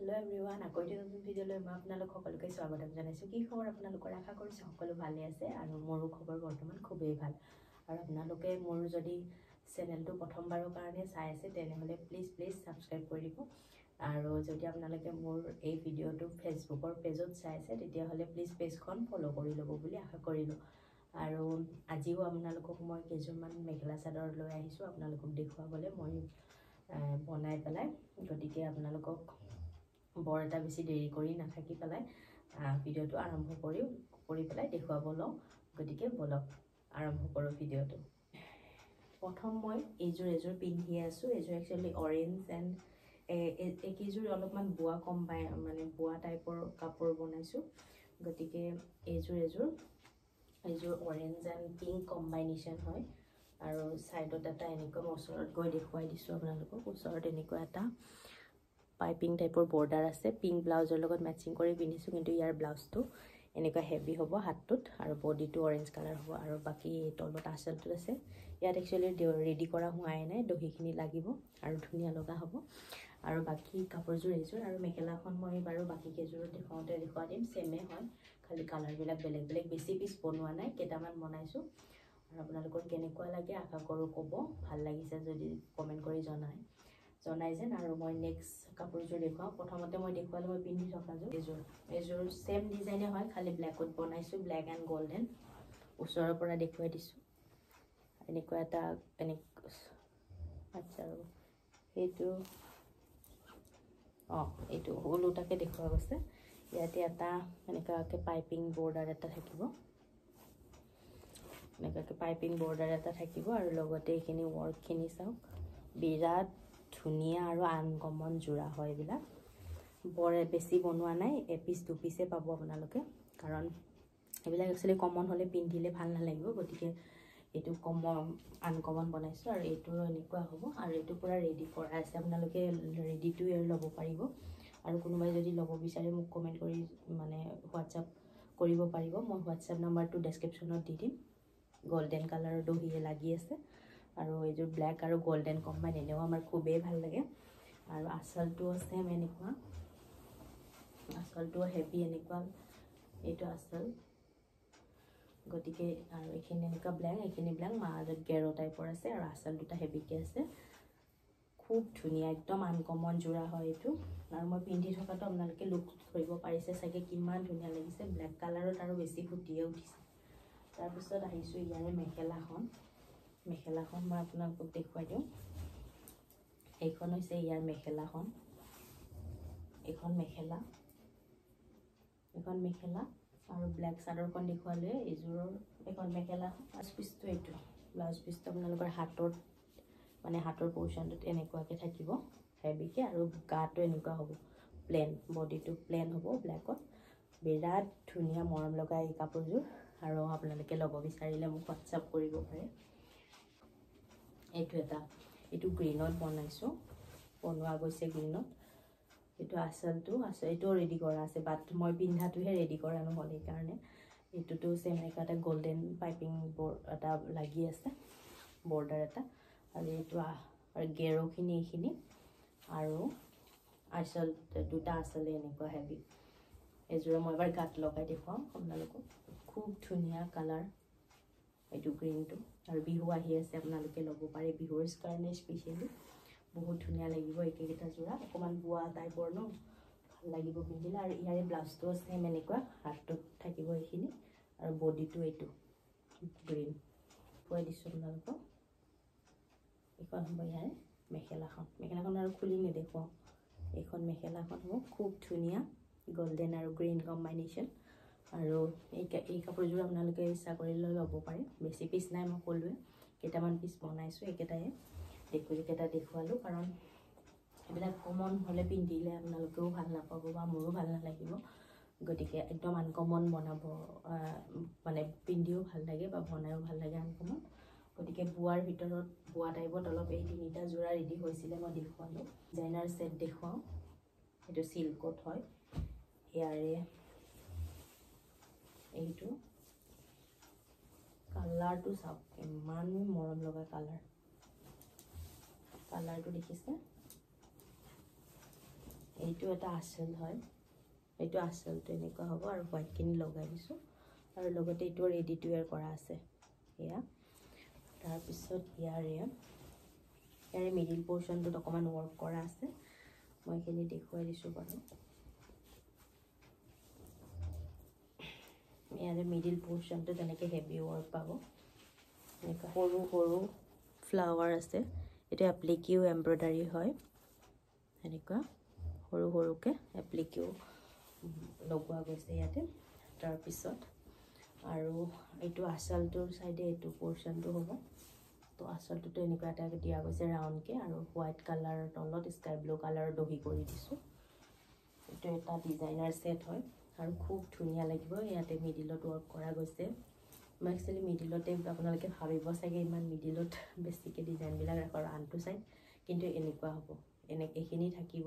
Hello everyone, আকৌ এটা নতুন ভিডিঅ'লৈ মই আপোনালোক সকলোকে স্বাগতম জনাইছো। কি খবৰ আপোনালোকৰ? আশা কৰিছো সকলো ভালে আছে আৰু মোৰো খবৰ বৰ্তমান খুবেই ভাল। আৰু আপোনালোকে মোৰ যদি চেনেলটো প্ৰথমবাৰৰ কাৰণে চাই আছে তেনেহলে প্লিজ সাবস্ক্ৰাইব কৰি দিব। আৰু যদি আপোনালোকে মোৰ এই ভিডিঅ'টো ফেসবুকৰ পেজত চাই আছে তেতিয়াহলে প্লিজ পেজখন ফলো কৰি ল'ব বুলি আশা কৰিলো। আৰু আজিও আপোনালোকক মই কেইজনমান মেখেলা চাদৰ লৈ আহিছো আপোনালোকক দেখুৱাবলৈ। মই বনাই পেলাই গতিকে আপোনালোকক বৰ এটা বেছি দেৰি কৰি নাথাকি পেলাই ভিডিঅ'টো আৰম্ভ কৰি পেলাই দেখুৱাব লওঁ। গতিকে বলক আৰম্ভ কৰোঁ ভিডিঅ'টো। প্ৰথম মই এযোৰ পিন্ধি আছো। এযোৰ একচুয়ালি অৰেঞ্জ এণ্ড এইযোৰ অলপমান বোৱা কম্বাই মানে বোৱা টাইপৰ কাপোৰ বনাইছো। গতিকে এইযোৰ অৰেঞ্জ এণ্ড পিংক কম্বাইনেশ্যন হয়। আৰু সাইডত এটা এনেকুৱা ওচৰত গৈ দেখুৱাই দিছো আপোনালোকক। ওচৰত এনেকুৱা এটা পাইপিং টাইপৰ বৰ্ডাৰ আছে। পিংক ব্লাউজৰ লগত ম্যাচিং কৰি পিন্ধিছো, কিন্তু ইয়াৰ ব্লাউজটো এনেকুৱা হেভি হ'ব হাতটোত আৰু বডিটো অৰেঞ্জ কালাৰ হ'ব। আৰু বাকি তলত আঁচলটো আছে। ইয়াত একচুয়ালি ৰেডি কৰা হোৱাই নাই, দহিখিনি লাগিব আৰু ধুনীয়া লগা হ'ব। আৰু বাকি কাপোৰযোৰ এইযোৰ আৰু মেখেলাখন মই বাৰু বাকি কেইযোৰত দেখুৱাই দিম। সেমে হয়, খালি কালাৰবিলাক বেলেগ বেছি পিছ বনোৱা নাই, কেইটামান বনাইছো। আৰু আপোনালোকৰ কেনেকুৱা লাগে আশা কৰো ক'ব। ভাল লাগিছে যদি কমেন্ট কৰি জনাই যেন। আৰু মই নেক্সট কাপোৰযোৰ দেখুৱাও। প্ৰথমতে মই দেখুৱালো মই পিন্ধি থকাযোৰ এইযোৰ সেম ডিজাইনে হয়, খালি ব্ল্যাকত বনাইছো, ব্ল্যাক এণ্ড গোল্ডেন। ওচৰৰ পৰা দেখুৱাই দিছো। এনেকুৱা এটা আচ্ছা এইটো ওলোটাকে দেখুৱা গৈছে। ইয়াতে এটা এনেকুৱাকে পাইপিং বৰ্ডাৰ এটা থাকিব, আৰু লগতে এইখিনি ৱৰ্কখিনি চাওক, বিৰাট ধুনীয়া আৰু আনকমন যোৰা হয়। এইবিলাক বৰ বেছি বনোৱা নাই, এপিচ দুপিচে পাব আপোনালোকে, কাৰণ এইবিলাক একচুয়ালি কমন হলে পিন্ধিলে ভাল নালাগিব। গতিকে এইটো আনকমন বনাইছো। আৰু এইটো এনেকুৱা হ'ব। আৰু এইটো পুৰা ৰেডি কৰা আছে, আপোনালোকে ৰেডি টু ইয়েৰ ল'ব পাৰিব। আৰু কোনোবাই যদি ল'ব বিচাৰে মোক কমেন্ট কৰি মানে হোৱাটছআপ কৰিব পাৰিব। মই হোৱাটছআপ নাম্বাৰটো ডেসক্ৰিপচনত দি দিম। গোল্ডেন কালাৰৰ দহিয়ে লাগি আছে। আৰু এইযোৰ ব্ল্যাক আৰু গোল্ডেন কম্বাইন এনেও আমাৰ খুবেই ভাল লাগে। আৰু আঁচলটো আছে এনেকুৱা, আঁচলটো হেভি এনেকুৱা, এইটো আঁচল। গতিকে আৰু এইখিনি এনেকুৱা ব্ল্যাক, এইখিনি ব্ল্যাক, মাজত গেৰো টাইপৰ আছে। আৰু আঁচল দুটা হেভিকে আছে, খুব ধুনীয়া, একদম আনকমন যোৰা হয় এইটো। আৰু মই পিন্ধি থকাটো আপোনালোকে লুক ধৰিব পাৰিছে চাগে কিমান ধুনীয়া লাগিছে। ব্ল্যাক কালাৰত আৰু বেছি ফুটিয়ে উঠিছে। তাৰপিছত আহিছো ইয়াৰে মেখেলাখন মই আপোনালোকক দেখুৱাই দিওঁ। এইখন হৈছে ইয়াৰ মেখেলাখন। এইখন মেখেলা আৰু ব্ল্যাক চাদৰখন দেখুৱালে। এইখন মেখেলা। ব্লাউজ পিচটো এইটো। ব্লাউজ পিচটো আপোনালোকৰ হাতৰ পোৰ্শনটোত এনেকুৱাকে থাকিব হেভিকে, আৰু গাটো এনেকুৱা হ'ব প্লেন, বডিটো প্লেন হ'ব ব্ল্যাকত। বিৰাট ধুনীয়া মৰম লগা এই কাপোৰযোৰ। আৰু আপোনালোকে ল'ব বিচাৰিলে মোক হোৱাটছআপ কৰিব পাৰে। এইটো গ্ৰীনত বনোৱা গৈছে গ্ৰীনত। এইটো আঁচলটো এইটো ৰেডি কৰা আছে, বাট মই পিন্ধাটোহে ৰেডি কৰা নহ'ল, সেইকাৰণে। এইটোতো সেম এটা গোল্ডেন পাইপিং এটা লাগি আছে, বৰ্ডাৰ এটা। আৰু এইটো আৰু গেৰোখিনি এইখিনি, আৰু আঁচল দুটা আঁচলে এনেকুৱা হেভি। এইযোৰ মই এবাৰ গাত লগাই দেখুৱাম আপোনালোকক। খুব ধুনীয়া কালাৰ এইটো গ্ৰীনটো। আৰু বিহু আহি আছে, আপোনালোকে ল'ব পাৰে বিহুৰ কাৰণে স্পেচিয়েলি। বহুত ধুনীয়া লাগিব এইকেইটা যোৰা। অকমান বোৱা টাইপৰ ন, ভাল লাগিব পিন্ধিলে। আৰু ইয়াৰে ব্লাউজটো সেম এনেকুৱা, হাতটোত থাকিব এইখিনি, আৰু বডিটো এইটো গ্ৰীন খুৱাই দিছো আপোনালোকক। এইখন হ'ব ইয়াৰে মেখেলাখন আৰু খুলি নেদেখুৱাওঁ। এইখন মেখেলাখন হ'ব, খুব ধুনীয়া গোল্ডেন আৰু গ্ৰীন কম্বাইনেশ্যন। আৰু এই কাপোৰযোৰ আপোনালোকে ইচ্ছা কৰিলে ল'ব পাৰে। বেছি পিচ নাই, মই ক'লোৱে কেইটামান পিচ বনাইছো। এইকেইটা দেখুৱালো, কাৰণ এইবিলাক কমন হ'লে পিন্ধিলে আপোনালোকেও ভাল নাপাব বা মোৰো ভাল নালাগিব। গতিকে একদম আনকমন বনাব, মানে পিন্ধিও ভাল লাগে বা বনায়ো ভাল লাগে আনকমন। গতিকে বোৱা টাইপত অলপ এই তিনিটা যোৰা ৰেডি হৈছিলে, মই দেখুৱালো। ডিজাইনাৰ সেট দেখুৱাওঁ। এইটো চিল্কত হয়। ইয়াৰে এইটো কালাৰটো চাওক, ইমান মৰম লগা কালাৰটো দেখিছে। এইটো এটা আঁচল হয়, এইটো আঁচলটো এনেকুৱা হ'ব আৰু হোৱাইটখিনি লগাই দিছোঁ আৰু লগতে এইটো ৰেডি টু ৱেৰ কৰা আছে এয়া। তাৰপিছত ইয়াৰে মিডিল পৰ্চনটোত অকণমান ৱৰ্ক কৰা আছে, মই এইখিনি দেখুৱাই দিছোঁ বাৰু। ইয়াৰে মিডিল পৰ্চনটো তেনেকৈ হেভি ৱৰ্ক পাব, এনেকুৱা সৰু সৰু ফ্লাৱাৰ আছে, এইটো এপ্লিকিও এম্ব্ৰইডাৰী হয়, এনেকুৱা সৰু সৰুকৈ এপ্লিকিও লগোৱা গৈছে ইয়াতে। তাৰপিছত আৰু এইটো আঁচলটোৰ চাইডে এইটো পৰ্চনটো হ'ব, তো আঁচলটোতো এনেকুৱা এটা দিয়া গৈছে ৰাউণ্ডকৈ আৰু হোৱাইট কালাৰৰ তলত স্কাই ব্লু কালাৰৰ দহি কৰি দিছোঁ। এইটো এটা ডিজাইনাৰ ছেট হয় আৰু খুব ধুনীয়া লাগিব। ইয়াতে মিডিলত ৱৰ্ক কৰা গৈছে, মই একচুৱেলি মিডিলতে আপোনালোকে ভাবিব চাগে ইমান মিডিলত বেছিকৈ ডিজাইনবিলাক ৰাখৰ আনটো চাইড, কিন্তু এনেকুৱা হ'ব, এইখিনি থাকিব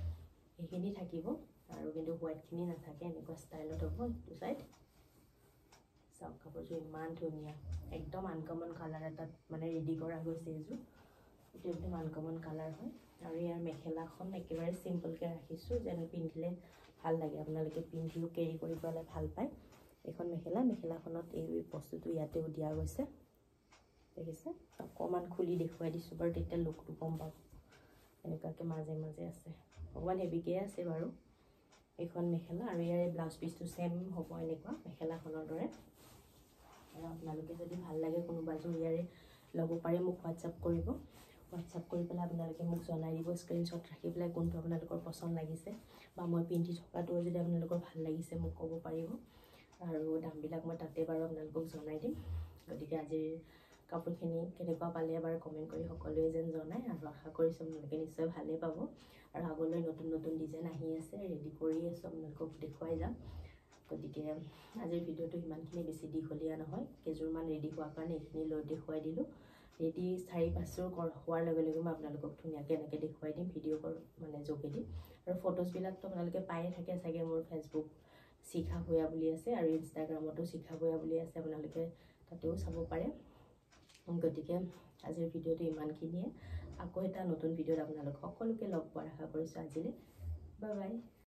আৰু কিন্তু হোৱাইটখিনি নাথাকে, এনেকুৱা ষ্টাইলত হ'ব এইটো চাইড। চাওক কাপোৰযোৰ ইমান ধুনীয়া, একদম আনকমন কালাৰ এটাত মানে ৰেডি কৰা গৈছে এইযোৰ, এইটো একদম আনকমন কালাৰ হয়। আৰু ইয়াৰ মেখেলাখন একেবাৰে চিম্পলকৈ ৰাখিছোঁ, যেন পিন্ধিলে ভাল লাগে, আপোনালোকে পিন্ধিও কেৰি কৰি পেলাই ভাল পায়। এইখন মেখেলাখনত এই বস্তুটো ইয়াতেও দিয়া গৈছে, দেখিছে? অকণমান খুলি দেখুৱাই দিছোঁ বাৰু, তেতিয়া লুকটো গম পাব। এনেকুৱাকৈ মাজে মাজে আছে, অকণমান হেভিকৈ আছে বাৰু এইখন মেখেলা। আৰু ইয়াৰে ব্লাউজ পিচটো ছেম হ'ব এনেকুৱা মেখেলাখনৰ দৰে। আৰু আপোনালোকে যদি ভাল লাগে কোনোবা এযোৰ ইয়াৰে ল'ব পাৰে, মোক হোৱাটছআপ কৰিব, হোৱাটছআপ কৰি পেলাই আপোনালোকে মোক জনাই দিব, স্ক্ৰীনশ্বট ৰাখি পেলাই কোনটো আপোনালোকৰ পচন্দ লাগিছে বা মই পিন্ধি থকাটোও যদি আপোনালোকৰ ভাল লাগিছে মোক ক'ব পাৰিব। আৰু দামবিলাক মই তাতে বাৰু আপোনালোকক জনাই দিম। গতিকে আজিৰ কাপোৰখিনি কেনেকুৱা পালে এবাৰ কমেণ্ট কৰি সকলোৱে যেন জনায়, আৰু আশা কৰিছোঁ আপোনালোকে নিশ্চয় ভালেই পাব। আৰু আগলৈ নতুন নতুন ডিজাইন আহি আছে, ৰেডি কৰি আছোঁ, আপোনালোকক দেখুৱাই যাম। গতিকে আজিৰ ভিডিঅ'টো সিমানখিনি বেছি দীঘলীয়া নহয়, কেইযোৰমান ৰেডি হোৱাৰ কাৰণে এইখিনি লৈ দেখুৱাই দিলোঁ। ৰেডি 4-5যোৰ হোৱাৰ লগে লগে মই আপোনালোকক ধুনীয়াকৈ এনেকৈ দেখুৱাই দিম ভিডিঅ' মানে যোগেদি। আৰু ফটোজবিলাকতো আপোনালোকে পায়ে থাকে চাগে, মোৰ ফেচবুক শিখা ভূঞা বুলি আছে আৰু ইনষ্টাগ্ৰামতো শিখা ভূঞা বুলি আছে, আপোনালোকে তাতেও চাব পাৰে। গতিকে আজিৰ ভিডিঅ'টো ইমানখিনিয়ে, আকৌ এটা নতুন ভিডিঅ'ত আপোনালোক সকলোকে লগ পোৱাৰ আশা কৰিছোঁ। আজিলৈ বাই বাই।